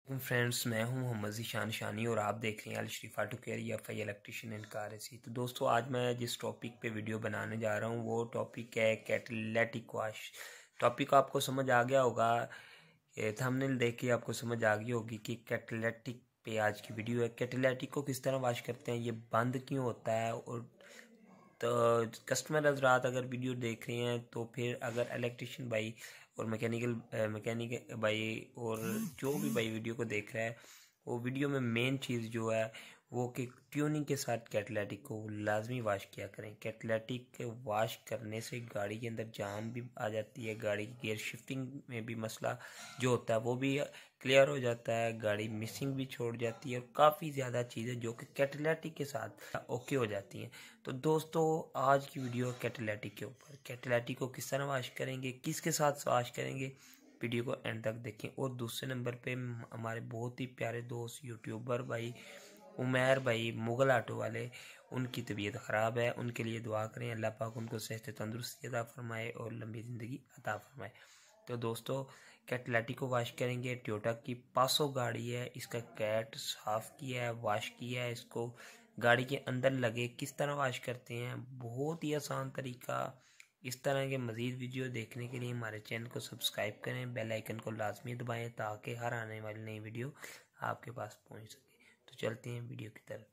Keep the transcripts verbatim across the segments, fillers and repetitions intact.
Friends, मैं हूं मोहम्मद ज़ीशान शानी और आप देख रहे हैं अल शरीफ ऑटो केयर या फाई इलेक्ट्रिशियन एंड कार एसी। तो दोस्तों, आज मैं जिस टॉपिक पे वीडियो बनाने जा रहा हूं वो टॉपिक है कैटालिटिक वॉश। टॉपिक आपको समझ आ गया होगा, थंबनेल देख के आपको समझ आ गई होगी कि कैटालिटिक पे आज की वीडियो है। कैटालिटिक को किस तरह वॉश करते हैं, ये बंद क्यों होता है, और तो कस्टमर हजरात अगर वीडियो देख रहे हैं तो फिर अगर इलेक्ट्रिशियन भाई और मैकेनिकल मैकेनिक भाई और जो भी भाई वीडियो को देख रहा है, वो वीडियो में मेन चीज़ जो है वो कि ट्यूनिंग के साथ कैटालिटिक को लाजमी वॉश किया करें। कैटालिटिक के वॉश करने से गाड़ी के अंदर जान भी आ जाती है, गाड़ी की गियर शिफ्टिंग में भी मसला जो होता है वो भी क्लियर हो जाता है, गाड़ी मिसिंग भी छोड़ जाती है और काफ़ी ज़्यादा चीज़ें जो कि कैटालिटिक के साथ ओके हो जाती हैं। तो दोस्तों, आज की वीडियो कैटालिटिक के ऊपर, कैटालिटिक को किस तरह वॉश करेंगे, किसके साथ वॉश करेंगे, वीडियो को एंड तक देखें। और दूसरे नंबर पे हमारे बहुत ही प्यारे दोस्त यूट्यूबर भाई उमैर भाई मुगल ऑटो वाले, उनकी तबीयत ख़राब है, उनके लिए दुआ करें, अल्लाह पाक उनको सेहत तंदुरुस्ती अता फरमाए और लंबी ज़िंदगी अता फरमाए। तो दोस्तों, कैटालिटिक को वॉश करेंगे। टोयोटा की पासो गाड़ी है, इसका कैट साफ़ किया है, वॉश किया है, इसको गाड़ी के अंदर लगे किस तरह वॉश करते हैं, बहुत ही आसान तरीका। इस तरह के मज़ीद वीडियो देखने के लिए हमारे चैनल को सब्सक्राइब करें, बेल आइकन को लाजमी दबाएं ताकि हर आने वाली नई वीडियो आपके पास पहुंच सके। तो चलते हैं वीडियो की तरफ।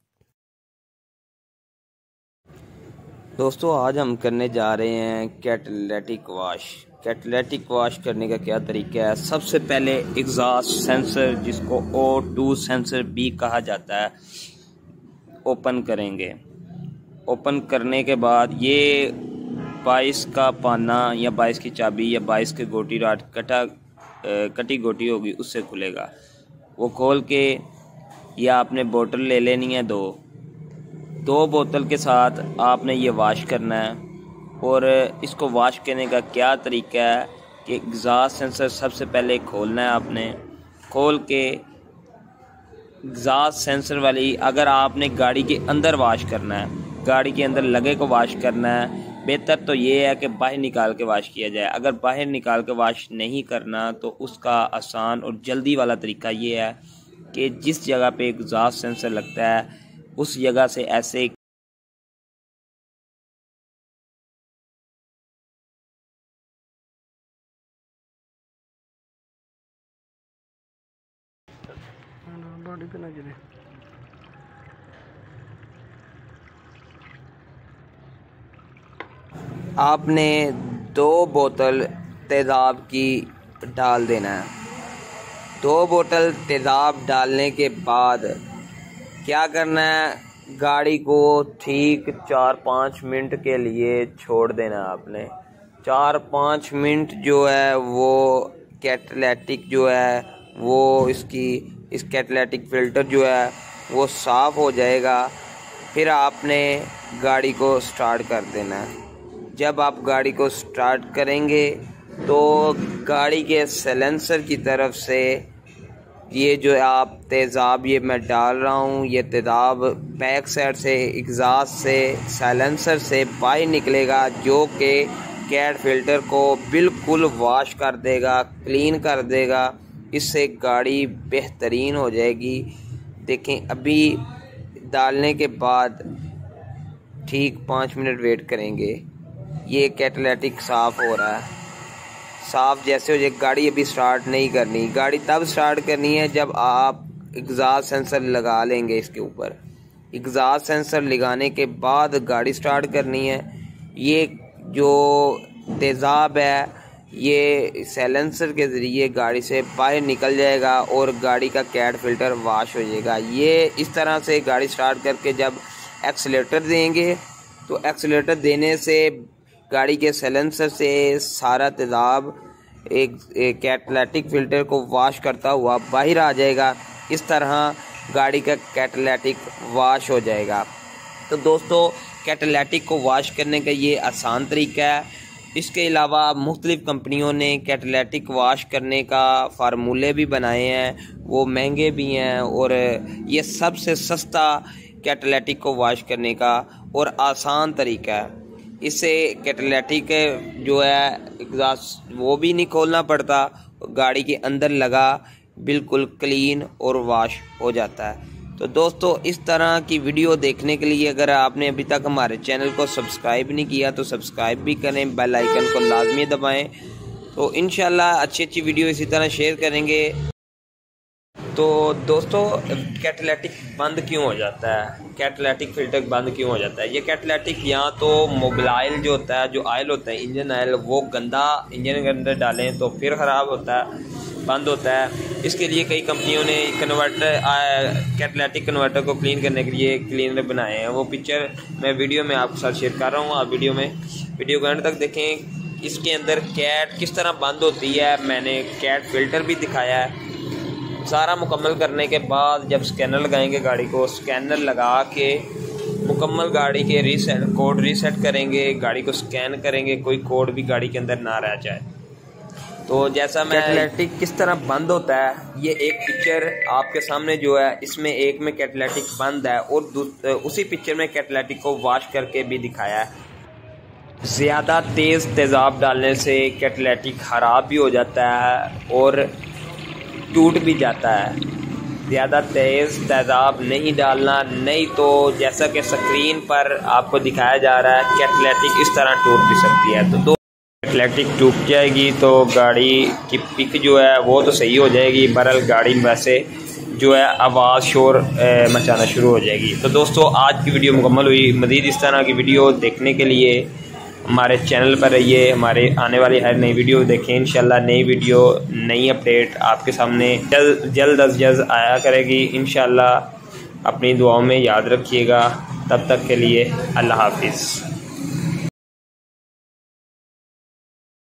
दोस्तों, आज हम करने जा रहे हैं कैटालिटिक वॉश। कैटालिटिक वॉश करने का क्या तरीका है? सबसे पहले एग्जॉस्ट सेंसर, जिसको ओ टू सेंसर भी कहा जाता है, ओपन करेंगे। ओपन करने के बाद ये बाईस का पाना या बाईस की चाबी या बाईस के गोटी राट कटा कटी गोटी होगी उससे खुलेगा। वो खोल के ये आपने बोतल ले लेनी है, दो दो बोतल के साथ आपने ये वॉश करना है। और इसको वॉश करने का क्या तरीका है कि एग्जॉस्ट सेंसर सबसे पहले खोलना है आपने। खोल के एग्जॉस्ट सेंसर वाली, अगर आपने गाड़ी के अंदर वॉश करना है, गाड़ी के अंदर लगे को वॉश करना है, बेहतर तो ये है कि बाहर निकाल के वॉश किया जाए। अगर बाहर निकाल के वॉश नहीं करना तो उसका आसान और जल्दी वाला तरीका ये है कि जिस जगह पे एग्जॉस्ट सेंसर लगता है उस जगह से ऐसे बॉडी पे ना गिरे। आपने दो बोतल तेज़ाब की डाल देना है। दो बोतल तेज़ाब डालने के बाद क्या करना है, गाड़ी को ठीक चार पाँच मिनट के लिए छोड़ देना है आपने। चार पाँच मिनट जो है वो कैटालिटिक जो है वो इसकी इस कैटालिटिक फ़िल्टर जो है वो साफ़ हो जाएगा। फिर आपने गाड़ी को स्टार्ट कर देना है। जब आप गाड़ी को स्टार्ट करेंगे तो गाड़ी के साइलेंसर की तरफ से ये जो आप तेज़ाब ये मैं डाल रहा हूँ, ये तेज़ाब बैक साइड से एग्जॉस्ट से साइलेंसर से बाहर निकलेगा, जो कि कैट फिल्टर को बिल्कुल वॉश कर देगा, क्लीन कर देगा। इससे गाड़ी बेहतरीन हो जाएगी। देखें, अभी डालने के बाद ठीक पाँच मिनट वेट करेंगे, ये कैटालिटिक साफ़ हो रहा है। साफ़ जैसे हो जाए, गाड़ी अभी स्टार्ट नहीं करनी। गाड़ी तब स्टार्ट करनी है जब आप एग्जॉस्ट सेंसर लगा लेंगे इसके ऊपर। एग्जॉस्ट सेंसर लगाने के बाद गाड़ी स्टार्ट करनी है। ये जो तेज़ाब है ये साइलेंसर के ज़रिए गाड़ी से बाहर निकल जाएगा और गाड़ी का कैट फिल्टर वॉश हो जाएगा। ये इस तरह से गाड़ी स्टार्ट करके जब एक्सीलेटर देंगे तो एक्सीलेटर देने से गाड़ी के साइलेंसर से सारा तेज़ाब एक, एक कैटालिटिक फ़िल्टर को वॉश करता हुआ बाहर आ जाएगा। इस तरह गाड़ी का कैटालिटिक वॉश हो जाएगा। तो दोस्तों, कैटालिटिक को वॉश करने का ये आसान तरीका है। इसके अलावा मुख्तलिफ़ कंपनियों ने कैटालिटिक वॉश करने का फार्मूले भी बनाए हैं, वो महंगे भी हैं, और ये सबसे सस्ता कैटालिटिक को वॉश करने का और आसान तरीका है। इससे कैटालिटिक जो है एग्जॉस्ट वो भी नहीं खोलना पड़ता, गाड़ी के अंदर लगा बिल्कुल क्लीन और वॉश हो जाता है। तो दोस्तों इस तरह की वीडियो देखने के लिए अगर आपने अभी तक हमारे चैनल को सब्सक्राइब नहीं किया तो सब्सक्राइब भी करें, बेल आइकन को लाजमी दबाएं। तो इंशाल्लाह अच्छी अच्छी वीडियो इसी तरह शेयर करेंगे। तो दोस्तों कैटालिटिक बंद क्यों हो जाता है, कैटालिटिक फ़िल्टर बंद क्यों हो जाता है? ये कैटालिटिक या तो मोबिल जो होता है, जो ऑयल होता है इंजन ऑयल, वो गंदा इंजन के अंदर डालें तो फिर ख़राब होता है, बंद होता है। इसके लिए कई कंपनियों ने कन्वर्टर कैटालिटिक कन्वर्टर को क्लीन करने के लिए क्लीनर बनाए हैं। वो पिक्चर मैं वीडियो में आपके साथ शेयर कर रहा हूँ, आप वीडियो में वीडियो को एंड तक देखें। इसके अंदर कैट किस तरह बंद होती है मैंने कैट फ़िल्टर भी दिखाया है। सारा मुकम्मल करने के बाद जब स्कैनर लगाएंगे गाड़ी को, स्कैनर लगा के मुकम्मल गाड़ी के रीसेट कोड रीसेट करेंगे, गाड़ी को स्कैन करेंगे, कोई कोड भी गाड़ी के अंदर ना रह जाए। तो जैसा मैं कैटालिटिक किस तरह बंद होता है, ये एक पिक्चर आपके सामने जो है, इसमें एक में कैटालिटिक बंद है और उसी पिक्चर में कैटालिटिक को वॉश करके भी दिखाया है। ज़्यादा तेज़ तेज़ाब डालने से कैटालिटिक ख़राब भी हो जाता है और टूट भी जाता है। ज़्यादा तेज़ तेज़ाब नहीं डालना, नहीं तो जैसा कि स्क्रीन पर आपको दिखाया जा रहा है कैटालिटिक इस तरह टूट भी सकती है। तो दो कैटालिटिक टूट जाएगी तो गाड़ी की पिक जो है वो तो सही हो जाएगी, बहरहाल गाड़ी वैसे जो है आवाज़ शोर मचाना शुरू हो जाएगी। तो दोस्तों आज की वीडियो मुकम्मल हुई। मज़ीद इस तरह की वीडियो देखने के लिए हमारे चैनल पर रहिए, हमारे आने वाली हर नई वीडियो देखें। इंशाल्लाह नई वीडियो नई अपडेट आपके सामने जल्द जल्द अज जल्द आया करेगी इंशाल्लाह। अपनी दुआओं में याद रखिएगा। तब तक के लिए अल्लाह हाफिज़।